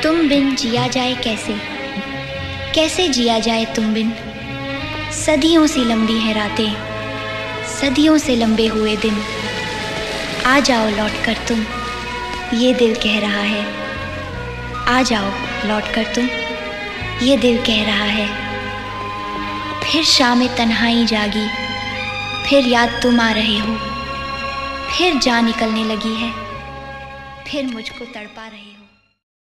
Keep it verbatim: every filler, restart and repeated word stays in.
तुम बिन जिया जाए कैसे, कैसे जिया जाए तुम बिन। सदियों से लंबी है रातें, सदियों से लंबे हुए दिन। आ जाओ लौट कर तुम, ये दिल कह रहा है। आ जाओ लौट कर तुम, ये दिल कह रहा है। फिर शाम तन्हाई जागी, फिर याद तुम आ रहे हो। फिर जान निकलने लगी है, फिर मुझको तड़पा रहे हो।